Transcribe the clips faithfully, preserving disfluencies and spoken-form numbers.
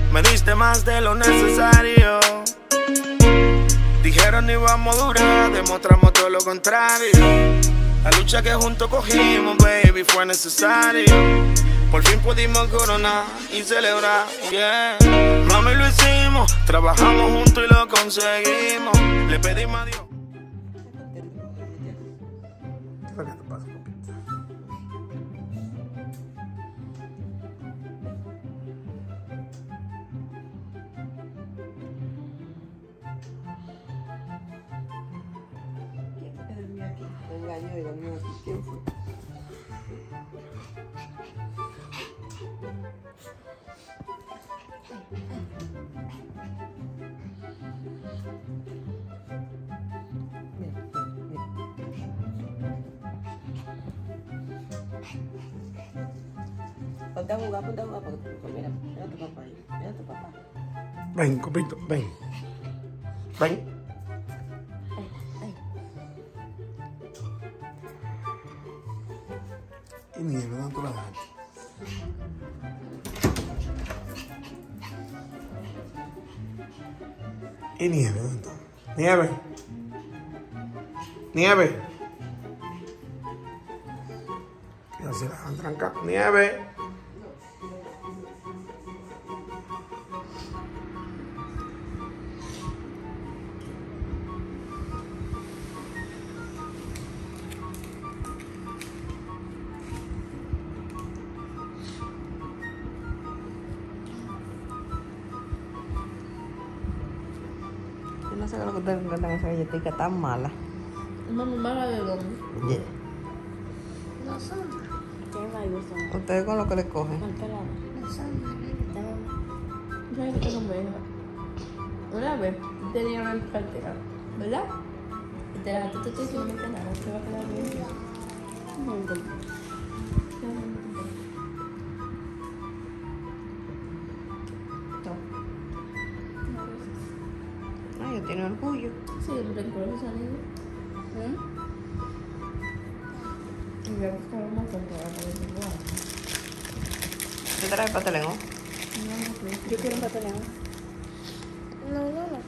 Me diste más de lo necesario. Dijeron no íbamos a durar, demostramos todo lo contrario. La lucha que juntos cogimos, baby, fue necesario. Por fin pudimos coronar y celebrar, yeah. Mami, lo hicimos, trabajamos juntos y lo conseguimos. Le pedimos a Dios. ¿Qué te pasa, papita? El gallo y dormir aquí. ¿Quién fue? Ponte a jugar, ponte a jugar, porque mira, mira a tu papá ahí, mira a tu papá. Ven, copito, ven. Ven. Y nieve, ¿dónde tú la dejaste? Y nieve, ¿dónde está? Nieve. Nieve. Ya se la han trancado. Nieve. No sé lo que te encantan esa galletita tan mala. Mami, mala de dónde. Yeah. No son. ¿Qué va a gustar? Ustedes con lo que le cogen. Al pelado. No son. ¿Sabes qué tengo miedo? Una vez tenía una cartera, ¿verdad? Y te la gato te estoy diciendo que nada, te va a quedar bien. No me encontré. Ay, yo tengo orgullo. Sí, lo recuerdo salido. ¿Eh? Y voy a buscar una cartera para decirlo. ¿Te traes pastelero? No, no, yo quiero un pastelero. No, no, no.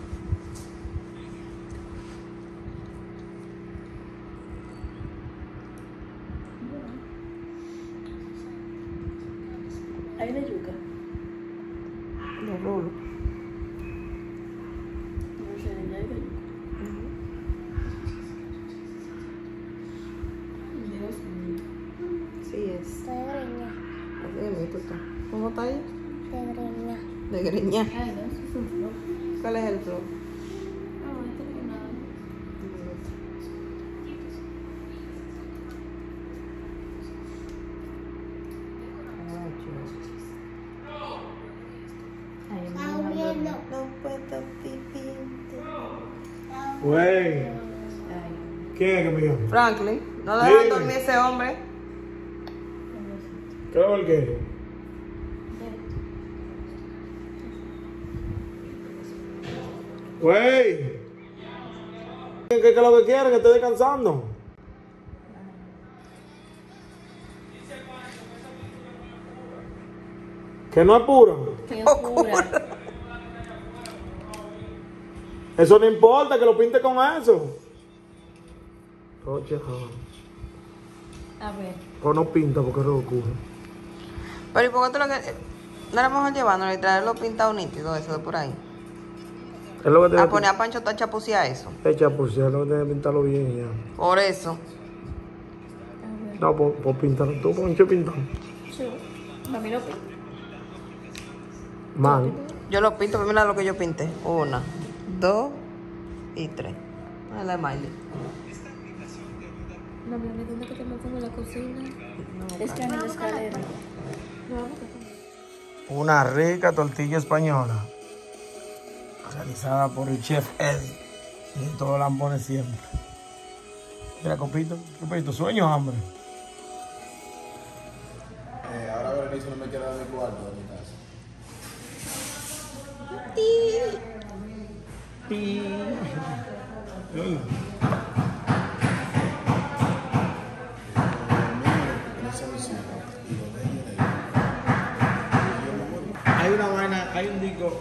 Hay de yuca. De rulo. No sé, ya hay de yuca. Dios mío. Sí es. De greña. Así es, mi puta. ¿Cómo está ahí? De greña. De greña. Ay, no, eso es un flor. ¿Cuál es el flor? No, este no es nada. Ay, Está no, huyendo. No puedo vivir. Güey. Ay. ¿Quién es que me llama? Franklin, no dejan Dime. dormir ese hombre. ¿Qué es lo que? Güey. ¿Qué es lo que quieren? Que esté descansando. Que no apura. Qué oscura. Eso no importa, que lo pinte con eso. Oye, A ver. o no pinta porque es oscuro. Pero ¿y por qué tú lo que...? No era mejor llevándolo y traerlo pintado nítido, eso de por ahí. Es lo que te A poner a Pancho Tacha a eso. Echa por si es lo que tiene que pintarlo bien y ya. Por eso. A ver. No, por, por pintarlo. Tú, Poncho, pintar. Yo. Mami lo pinta. Man. Yo lo pinto, pero mira lo que yo pinté. Una, dos y tres. Ah, la de Miley. Mami, ¿dónde que te metes en la cocina? No, Es que en la escalera. No, vamos a Una rica tortilla española. Realizada por el chef Eddie. Y en todos los lambones siempre. Mira, copito. Copito, sueño o hambre. Eh, ahora Berenice no me quiere dar mi cuarto de mi casa. hay una vaina, hay un disco.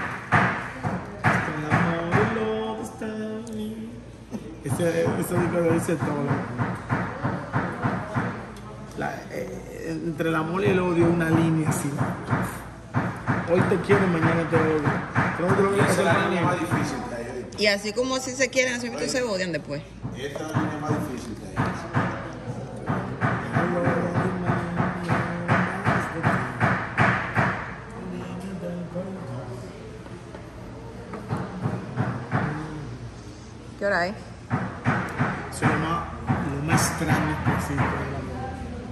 El amor y lo está ahí. Ese, ese disco lo dice todo. La, eh, entre el amor y el odio una línea así. Hoy te quiero, mañana te odio. Creo que lo voy a Esa hacer es la para línea mí. más difícil que hay ahorita. Y así como así se quieren, así mismo se odian después. Esta es la línea más difícil que hay. ¿Qué hora es? Eso es lo más, lo más extraño que existe en el amor.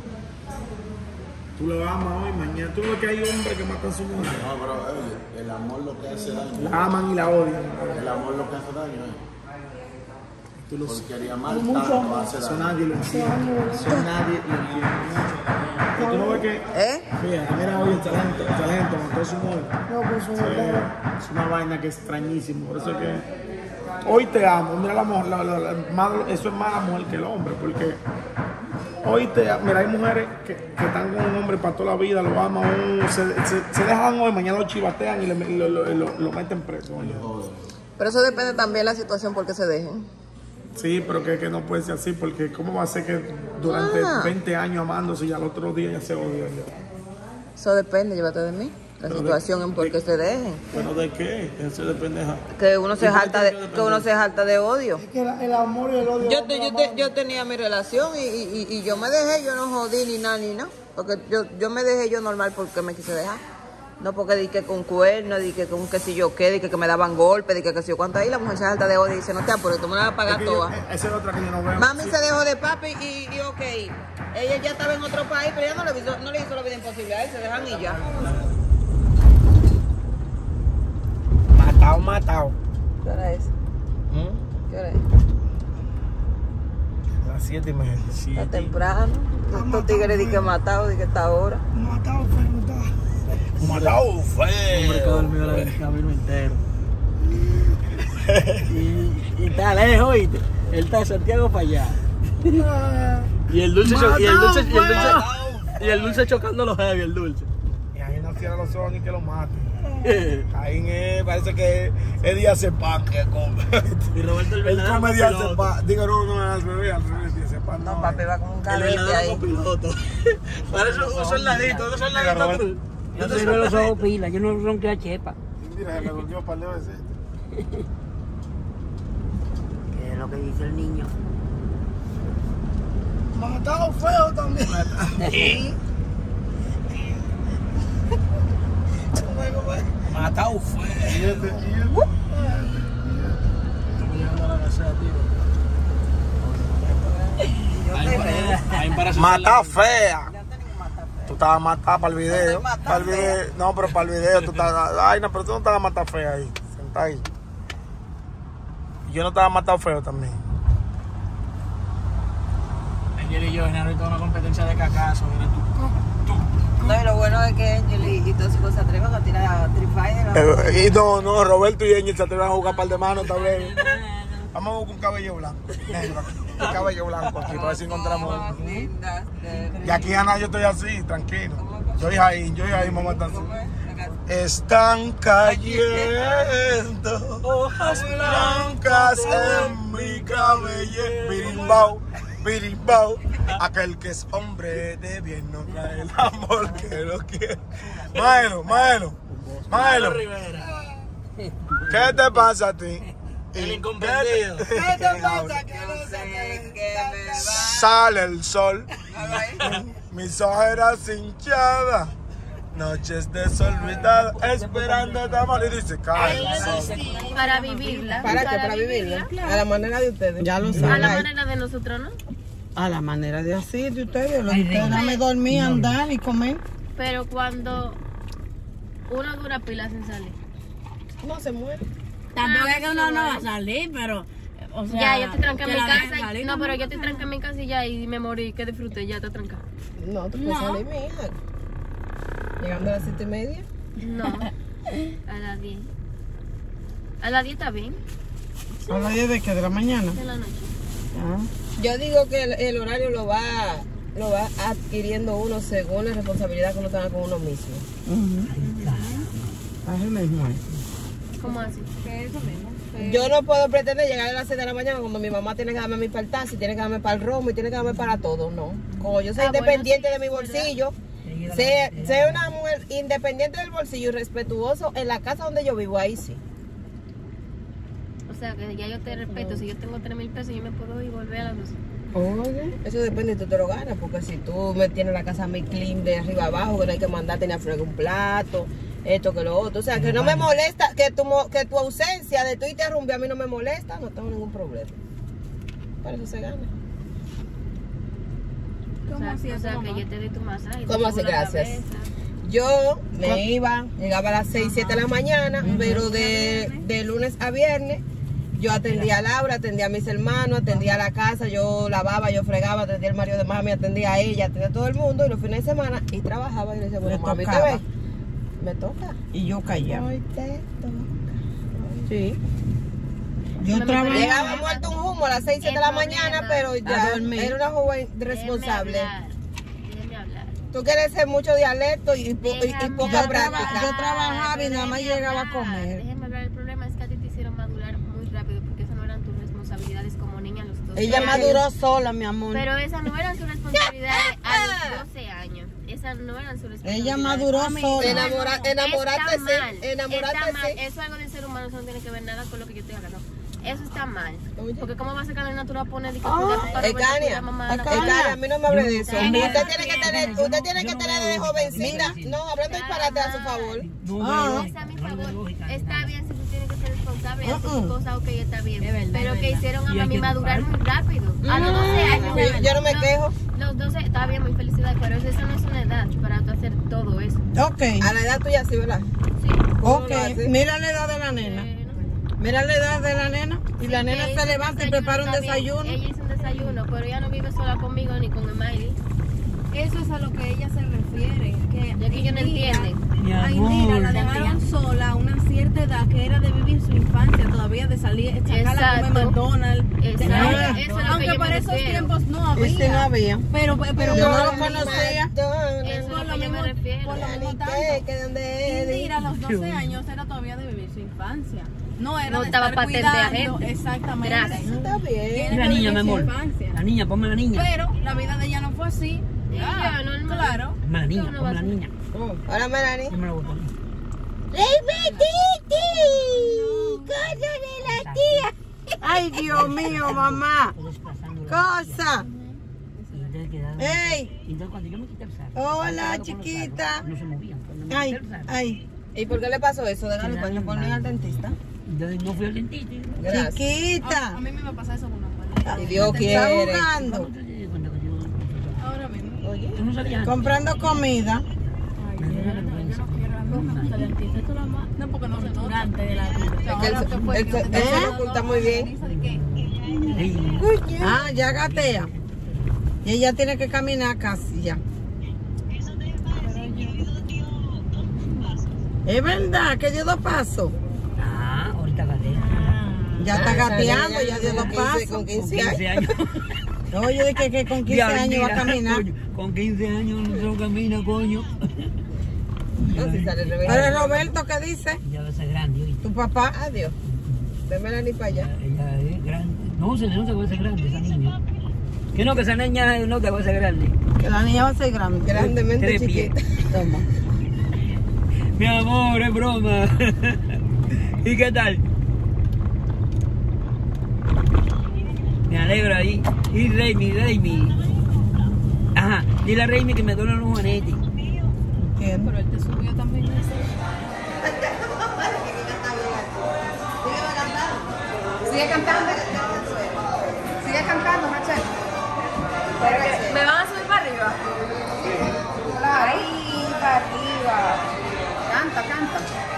Tú lo amas hoy, mañana. Tú ves que hay hombres que matan a su mujer. No, pero oye, el amor lo que hace daño. La aman y la odian. El amor lo que hace daño es. Tú lo Porque haría mal Hay muchos tanto hombres. hace Eso daño. nadie lo entiende. Eso nadie lo entiende. Pero tú no ves que. ¿Eh? Fíjate, mira hoy el talento. El talento mató a su mujer. No, pues Sí, es una vaina que es extrañísima. Por eso es que. Hoy te amo. Mira la mujer. La, la, la, más- eso es más la mujer que el hombre. Porque. Hoy te amo. Mira, hay mujeres que, que están con un hombre para toda la vida, lo aman, uh, se, se, se dejan hoy, mañana lo chivatean y le- lo, lo, lo, lo meten preso. Oye. Pero eso depende también de la situación por qué se dejen. Sí, pero que, que no puede ser así, porque ¿cómo va a ser que durante Ah. veinte años amándose y al otro día ya se odian? Ya? Eso depende, llévate de mí. La Pero de- situación en por qué se dejen. ¿Pero de qué? Eso depende. ja. Que uno se ¿Y por qué jalta tiene de, que que uno se jalta de odio. Es que la- el amor y el odio. Yo, te- yo, te- yo tenía mi relación y, y, y- y yo me dejé, yo no jodí ni nada ni nada. Porque yo, yo me dejé yo normal porque me quise dejar. No porque di que con cuernos, di que con que si yo qué, di que, que me daban golpes, di que que si yo cuánto ahí, la mujer se jalta de odio y dice, no te apures, tú me la vas a Es pagar que yo- toda. eh, esa es otra que yo no veo. Mami Sí. se dejó de papi y, y ok, ella ya estaba en otro país, pero ella no le hizo, no le hizo la vida imposible a él, se dejan y ya. Matado, matado. ¿Qué hora es? ¿Mm? ¿Qué hora es? A las siete y media. Está Siete. temprano. Estos tigres di que matado, di que está ahora. Matado, feo, matado. Matado, feo. Hombre que ha dormido el camino entero. y, y está lejos, ¿viste? Él está de Santiago para allá. Y el dulce, cho- y el dulce, y el dulce, y el dulce chocando los heavy, el dulce. Y ahí no cierra los ojos ni que lo mate. Ahí eh, parece que es día sepan que come. Y Roberto el Él verdadero come día copiloto. sepan. Digo, no, no, al revés, al revés, día sepan. No, papi va con un El calete verdadero ahí. copiloto. Para eso uso el ladito, uso el Mira, ladito Roberto. cruz. Yo tengo los ojos pila, yo no ronqué a chepa. Mira, se me volvió un par de veces. Que es lo que dice el niño. Matado feo también. Matado fue. Y este, y este. Matado fea. Tú estabas matada para el video. Para el video. No, pero para el video tú estabas. Ay, no, pero tú no estabas matada fea ahí. Senta ahí. Y yo no estaba matado feo también. Angel y yo en ahorita una competencia de cacazo. Mira tú. No, y lo bueno es que Angel y, y todos esos se atreven a tirar a Trifighter. Eh, y no, no, Roberto y Angel se atreven a jugar par de manos también. Vamos a buscar un cabello blanco. Negro. Un cabello blanco aquí para ver si encontramos. Y aquí Ana, yo estoy así, tranquilo. Yo y ahí, yo y ahí, mamá está así. Están cayendo hojas blancas en mi cabello. Birimbao, birimbao. Aquel que es hombre de bien no trae el amor que lo quiere. Maelo, Maelo, Maelo. ¿Qué te pasa a ti? El incomprendido. ¿Qué te pasa? Yo sé que me va. Sale el sol, mis ojeras hinchadas, noches desolvidadas, esperando tu amor. Y dice, cae el sol. Para vivirla. ¿Para qué? Para vivirla. A la manera de ustedes. Ya lo A saben. la manera de nosotros, ¿no? A la manera de así de ustedes. Lo que ustedes no me dormir, andar y comer. Pero cuando uno dura pila sin salir. No se muere. Tampoco es que uno no va a salir, pero. O sea, Ya, yo estoy tranca en que mi la dejen casa. salir, No, pero yo estoy tranca en mi casa y ya, y me morí, que disfruté, ya está tranca. No, tú puedes No. salir, mi hija. Llegando a las siete y media. No, a las diez. A las diez está bien, ¿A las diez de qué? ¿De la mañana? de la noche. Yo digo que el, el horario lo va lo va adquiriendo uno según la responsabilidad que uno tenga con uno mismo. Así mismo es. ¿Cómo así? ¿Qué es eso mismo? ¿Qué- Yo no puedo pretender llegar a las seis de la mañana cuando mi mamá tiene que darme mi para el taxi, tiene que darme para el romo y tiene que darme para todo, no. Como yo soy Ah, bueno, independiente sí, de mi es bolsillo, sé, sé una mujer independiente del bolsillo y respetuoso en la casa donde yo vivo, ahí sí. O sea, que ya yo te respeto. Si yo tengo tres mil pesos, yo me puedo ir y volver a las dos. Oye, eso depende si tú te lo ganas, porque si tú me tienes la casa muy clean de arriba abajo, que no hay que mandarte ni a fregar un plato, esto que lo otro, o sea, que no me molesta, que tu, mo- que tu ausencia de tú y te rumbe a mí no me molesta, no tengo ningún problema. Para eso se gana. O sea, o sea que yo te doy tu masaje. ¿Cómo te así? subo la Gracias. cabeza. Yo me iba, llegaba a las seis, siete de la mañana, pero de, de lunes a viernes yo atendía a Laura, atendía a mis hermanos, atendía a la casa, yo lavaba, yo fregaba, atendía al marido de mami, atendía a ella, atendía a todo el mundo, y los fines de semana, y trabajaba, y le decía, bueno, Le mami, ¿te tocaba. ves? Me toca. Y yo callaba. Hoy te toca. Sí. Yo No me trabajaba. Llegaba muerto un humo a las seis, siete de la El mañana, problema. pero ya A dormir. era una joven Déjeme responsable. hablar, déjeme hablar. Tú quieres ser mucho dialecto y, po- y- y Déjame poca Yo, práctica. traba- yo trabajaba y nada más Déjeme llegaba a hablar, comer. Déjeme hablar. El problema es que a ti te hicieron madurar muy rápido porque esas no eran tus responsabilidades como niña a los doce Ella años. maduró sola, mi amor. Pero esas no eran sus responsabilidades a los doce años. Esas no eran sus responsabilidades. Ella maduró sola. Enamora- enamorarte Está sí, mal, enamorarte está mal. sí. Eso es algo del ser humano, eso no tiene que ver nada con lo que yo estoy hablando. Eso está mal. Oye. Porque cómo va a ser que la natural pone de que Ah, cuidar a papá, Roberto, cuidar Ecania, a mamá, la Ecania, mamá. a mí no me hable de eso. Yo no- Usted tiene que tener, yo usted no- tiene yo que no tener veo desde lógica, jovencita. mira. No, hablando disparate a su favor. No Ah. veo Es a mi lógica, no favor. veo lógica, Está nada. bien si tú tienes que ser responsable y hacer Uh-uh. tus cosas, ok, está bien. Es verdad, Pero es que verdad. hicieron a Y hay mami que madurar educar. muy rápido. A los doce años. Yo- yo no me Los- quejo. Los doce, está bien, muy felicidad, pero eso no es una edad para tú hacer todo eso. Ok, A la edad tuya sí, ¿verdad? Sí. ¿Cómo ok. lo hace? Mira la edad de la nena. Eh, no sé. Mira la edad de la nena. Y la nena Ella se hizo levanta y desayuno, prepara un está bien. desayuno. Ella hizo un desayuno, pero ella no vive sola conmigo ni con Emily. Eso es a lo que ella se refiere. Que Ya que ella no Indira- entiende. Mi a Indira la amor. dejaron sola a una cierta edad que era de vivir su infancia todavía, de salir, sacarla a Exacto. comer McDonald's. de- Exacto. Ah. Eso es lo que Aunque yo me para esos refiero. tiempos no había. Este no había. Pero, pero Yo no por lo lo conocía. McDonald's. Eso es por lo lo que yo mismo, me refiero. por lo mismo Ni tanto. qué, que donde eres. Indira a los doce años era todavía de vivir su infancia. No era No de estaba estar patente cuidando. agente. Exactamente. Gracias. Eso está bien. Tiene La que niña, vivir mi su amor. infancia. La niña, ponme la niña. Pero la vida de ella no fue así. Sí, ya, normal. Claro. Ponme la niña, Eso no ponme va la a ser. niña. Oh, Hola, Melanie. Yo me la voy a poner. ¡Cosa de la tía! Ay, Dios mío, mamá. Todo desplazando la Cosa. Y entonces quedaron- Ey. Y entonces cuando yo me quité el saco, Hola, con los carros, chiquita. No se movían. Cuando me Ay, quité el saco, ay. ¿Y por qué le pasó eso? Déjalo cuando ponen al dentista. entonces no fui al dentista. Gracias. A, Chiquita. a mí me va a pasar eso con una mujer. Si Dios Está quiere. jugando. ¿Cuándo te diste cuenta que yo- Ahora mismo. Oye. Tú no sabías antes? Comprando comida. No, porque no se nota. Durante de la vida. Es que él, se- él, se- él se lo oculta muy bien. Ey, Ah, ya gatea. Y ella tiene que caminar casi ya. Es verdad que dio dos pasos. Ah, ahorita gatea. Ya está Ah, gateando, esa ya niña dio dos con quince, pasos. con Con quince quince años. años. Oye, de que, que con quince Diablo, años va a mira, caminar. coño, con quince años no camina, coño. No, si sale Pero revés. Roberto, ¿qué dice? Ya va a ser grande, oíste. Tu papá. Adiós. De Melanie para allá. Ella es grande. No, se nota que va a ser grande esa niña. Que no, que esa niña no que va a ser grande. Que la niña va a ser grande. Grandemente Tres pies. chiquita. Toma. Mi amor, es broma. ¿Y qué tal? Me alegro ahí. Y Raimi, Raimi. Ajá, dile a Raimi que me duelen los juanetes. Entiendo. Pero él te subió también eso. Sigue cantando. Sigue cantando, Rachel. ¿Me van a subir para arriba? Ahí, para arriba. Canta, canta.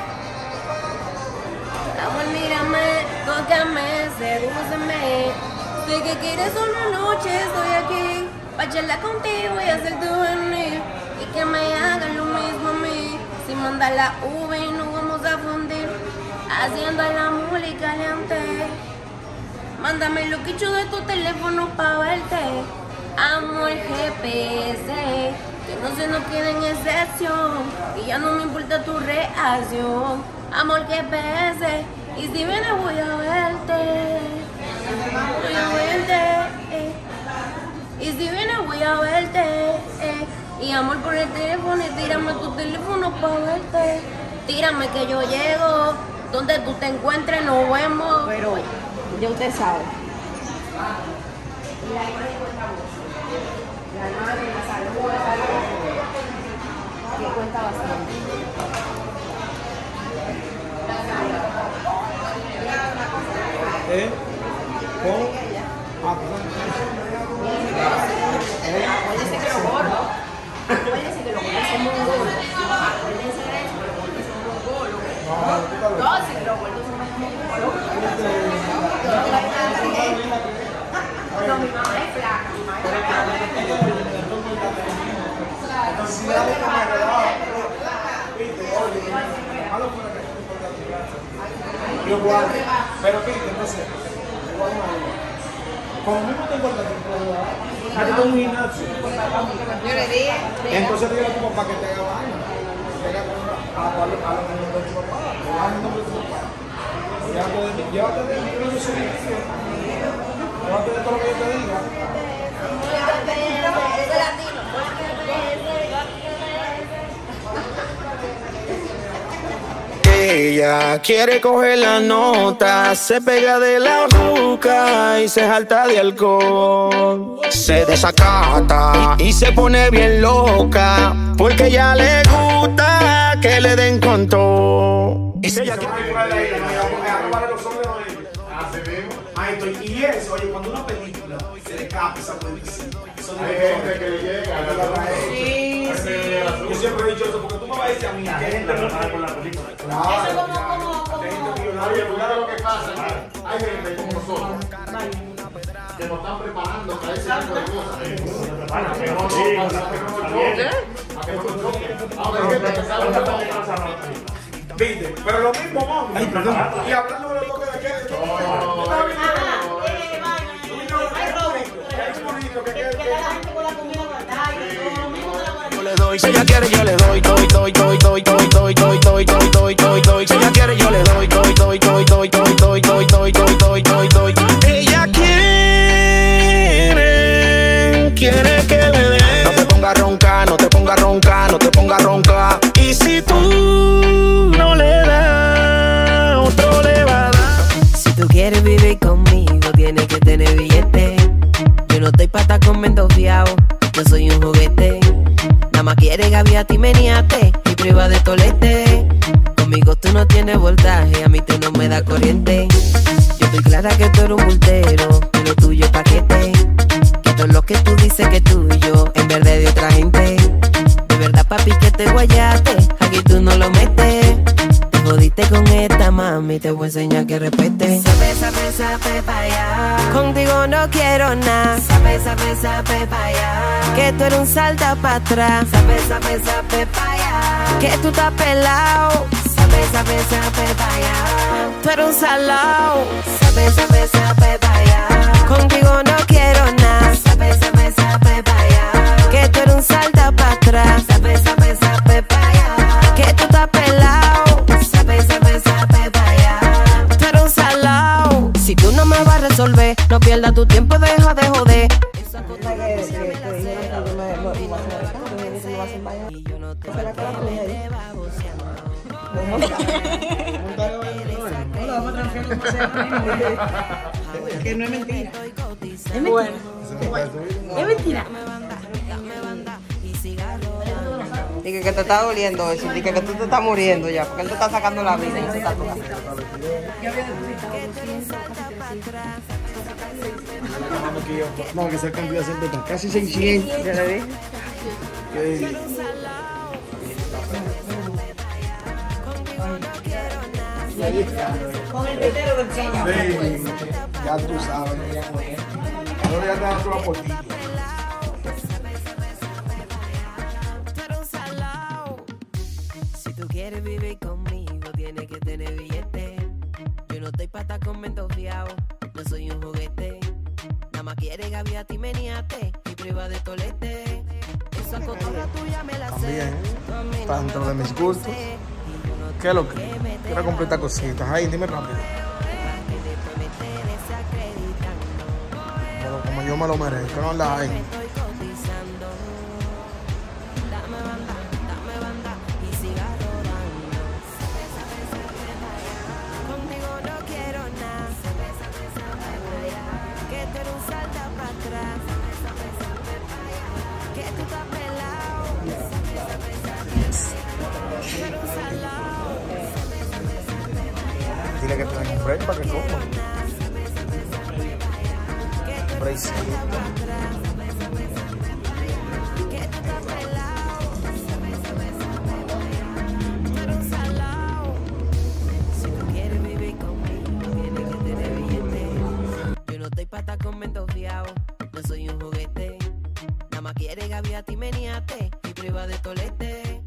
Amor, mírame, tócame, sedúceme. Sé que quieres una noche, estoy aquí. Pa' charlar contigo y hacerte venir. Y que me hagan lo mismo a mí. Si manda la uva y nos vamos a fundir. Haciendo el amor y caliente. Mándame lo quicho de tu teléfono pa' verte. Amor G P S, que no se nos quede en excepción y ya no me importa tu reacción. Amor G P S, y si vienes voy a verte, voy a verte, eh. Y si vienes voy a verte, eh. Y amor por el teléfono, y tírame tu teléfono para verte. Tírame que yo llego, donde tú te encuentres nos vemos. Pero ya usted sabe. Que cuenta bastante. ¿Eh? ¿Con? Ah, Acuérdense que los gordos, acuérdense que los gordos son muy gordos. Acuérdense de eso, los gordos son muy gordos. No, si los gordos son muy gordos. No, mi mamá es flaca, mi mamá es flaca. Yo guardo, pero fíjate, entonces, como mismo te encuentras a ti con un gimnasio, Yo le dije, entonces dile a tu papá que te haga baño, que te haga a a los niños de tu papá, a los niños de tu papá. Llévate de mí, llévate de mí, yo soy llévate de todo lo que yo te diga. Ese latino. Ella quiere coger la nota, se pega de la ruca y se jalta de alcohol. Se desacata y se pone bien loca, porque ya le gusta que le den con todo. Y si ella quiere... Y eso, oye, cuando una película se le escapa esa poesía, eso no Hay gente que le llega. Sí, sí. Yo siempre he dicho eso, porque tú me vas a decir a mí, que gente no sabe por la película. eso como, como, como. Oye, cuidado lo que pasa. Hay gente como nosotros que nos están preparando para ese tipo de cosas. A que no nos choque. A que no nos choque. Ahora hay gente que sabe que ¿viste? Pero lo mismo, mami. Ay, perdón. Y hablando de los toques de queda. Yo le doy, si ella quiere yo le doy, doy, doy, doy, doy, doy, doy, doy, doy, doy, doy, doy, doy. Si ella quiere yo le doy, doy, doy, doy, doy, doy, doy, doy, doy, doy, doy, doy, doy. Ella quiere, quiere que le dé. No te pongas ronca, no te pongas ronca, no te pongas ronca. Y si tú no le das, otro le va a dar. Si tú quieres vivir conmigo, tienes que tener billete. Yo no estoy pa' estar comiendo fiao, yo soy un juguete. Nada más quiere gaviate y meniate y priva de tolete. Conmigo tú no tienes voltaje, a mí tú no me das corriente. Yo estoy clara que tú eres un bultero, que lo tuyo es paquete. Que todo lo que tú dices que es tuyo, en verdad de otra gente. De verdad papi que te guayaste, aquí tú no lo metes. Te jodiste con esta mami, te voy a enseñar que respete. Sabe, sabe, sabe pa' allá, contigo no quiero nada. Sabe, sabe, sabe pa' allá, que tú eres un salta pa' atrás. Sabe, sabe, sabe pa' allá, que tú estás pelao. Sabe, sabe, sabe pa' allá, tú eres un salao. Sabe, sabe, sabe pa' allá, contigo no quiero nada. Sabe, sabe, sabe pa' allá, que tú eres un salta pa' atrás. Sabe, sabe, sabe pa' allá, que tú estás pelao. Sabe, sabe, sabe pa' allá, tú eres un salao. Si tú no me vas a resolver, no pierdas tu tiempo, deja de joder. Esa cosa que te dijeron que yo me iba a hacer el cambio, me dicen que me va a hacer vaya. Y yo no te voy a quedar con ella. No, vamos a tranquilo, no sé. Que no es mentira. Es mentira. Es mentira. Dije que te está doliendo eso, dije que tú te estás muriendo ya, porque él te está sacando la vida y se está tocando. No, que esa cantidad siempre está casi seiscientos. Ya le dije. Eh, Con el criterio del pequeño. sí, ya tú sabes. Ahora ya te das una por ti. Si tú quieres vivir conmigo, tienes que tener billete. Yo no estoy pa' estar comiendo fiao, no soy un juguete. Nada más quiere gaviate y meniate y prueba de tolete. Esa cotorra tuya me la sé. También, tanto de mis gustos. ¿Qué es lo que? Quiero completar cositas. Ahí, dime rápido. Pero como yo me lo merezco, no anda ahí. Dile que te den un break para que coma. Un breakcito. Si tú quieres vivir conmigo, tienes que tener billete. Yo no estoy pa' estar con mentos fiados, no soy un juguete. Nada más quiere gaviate y meniate y prueba de tolete.